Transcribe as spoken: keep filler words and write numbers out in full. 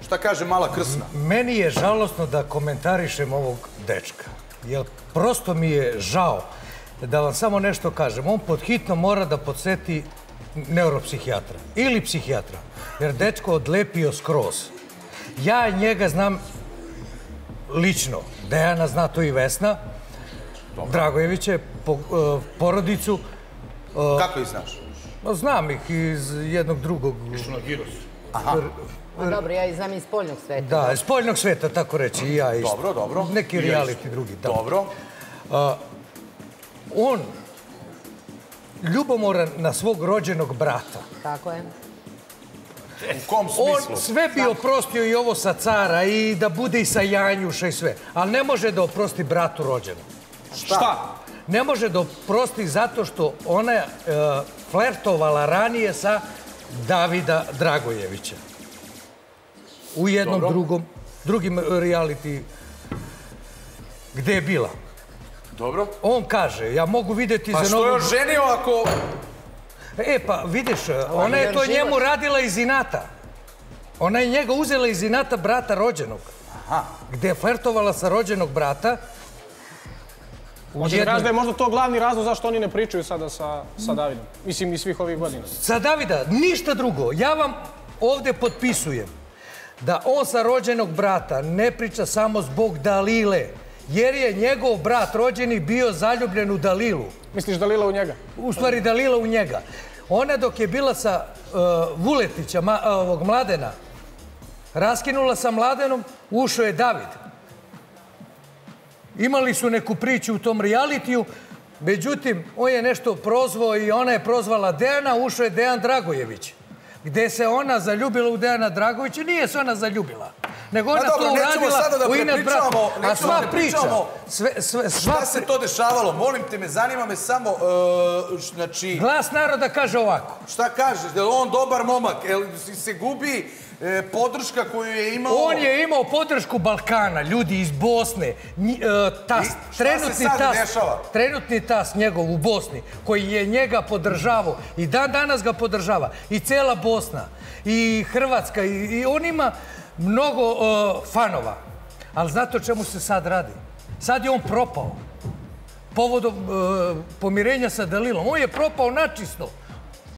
Šta kaže mala Krsna? Meni je žalosno da komentarišem ovog dečka. Jer prosto mi je žao da vam samo nešto kažem. On pod hitno mora da podsjeti neuropsihijatra ili psihijatra. Jer dečko odlepio skroz. Ja njega znam lično. Dejana zna to i Vesna. Dragojeviće, porodicu. Kako ih znaš? Znam ih iz jednog drugog... Išlo na Giros. Dobro, ja ih znam iz spoljnog sveta. Da, iz spoljnog sveta, tako reći, i ja isto. Dobro, dobro. Neki reality drugi. Dobro. On ljubomoran na svog rođenog brata. Tako je. U kom smislu? On sve bi oprostio i ovo sa cara i da bude i sa Janjuša i sve. Ali ne može da oprosti bratu rođenom. Šta? Ne može da oprosti zato što ona je flertovala ranije sa Davida Dragojevića. U jednom drugom, drugim reality gde je bila. Dobro. On kaže, ja mogu vidjeti za novu... Pa što je oženio ako... E, pa vidiš, ona je to njemu radila iz inata. Ona je njega uzela iz inata brata rođenog. Aha. Gde je flertovala sa rođenog brata. Možete da je možda to glavni razlog zašto oni ne pričaju sada sa Davidom. Mislim, i svih ovih godina. Sa Davida, ništa drugo. Ja vam ovde potpisujem da on sa rođenog brata ne priča samo zbog Dalile, jer je njegov brat rođeni bio zaljubljen u Dalilu. Misliš Dalila u njega? U stvari Dalila u njega. Ona dok je bila sa Vuletića, ovog Mladena, raskinula sa Mladenom, ušao je David. Imali su neku priču u tom realitiju, međutim, on je nešto prozvao i ona je prozvala Dejana, ušao je Dejan Dragojević. Gde se ona zaljubila u Dejana Dragovića, nije se ona zaljubila. Nego ona to uradila u ime brata. A sva priča... Šta se to dešavalo? Molim te, me zanima me samo... Znači... Glas naroda kaže ovako. Šta kažeš? Je li on dobar momak? Je li se gubi podrška koju je imao... On je imao podršku Balkana, ljudi iz Bosne. Šta se sad dešava? Trenutni tas njegov u Bosni, koji je njega podržavao i dan danas ga podržava. I cela Bosna, i Hrvatska, i on ima mnogo fanova. Ali znate o čemu se sad radi? Sad je on propao. Povodom pomirenja sa Dalilom. On je propao načisto.